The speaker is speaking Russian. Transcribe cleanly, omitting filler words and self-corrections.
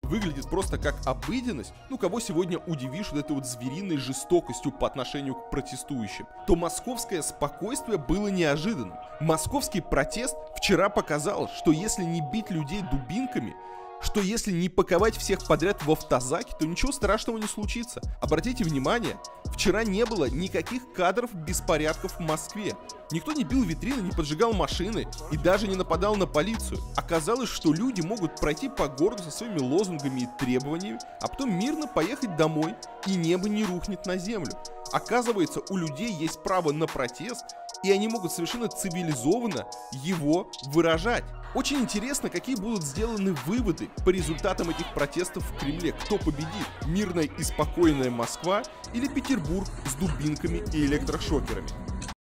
выглядит просто как обыденность, ну кого сегодня удивишь вот этой вот звериной жестокостью по отношению к протестующим, то московское спокойствие было неожиданным. Московский протест вчера показал, что если не бить людей дубинками, что если не паковать всех подряд в автозаки, то ничего страшного не случится. Обратите внимание, вчера не было никаких кадров беспорядков в Москве. Никто не бил витрины, не поджигал машины и даже не нападал на полицию. Оказалось, что люди могут пройти по городу со своими лозунгами и требованиями, а потом мирно поехать домой, и небо не рухнет на землю. Оказывается, у людей есть право на протест, и они могут совершенно цивилизованно его выражать. Очень интересно, какие будут сделаны выводы по результатам этих протестов в Кремле. Кто победит? Мирная и спокойная Москва или Петербург с дубинками и электрошокерами?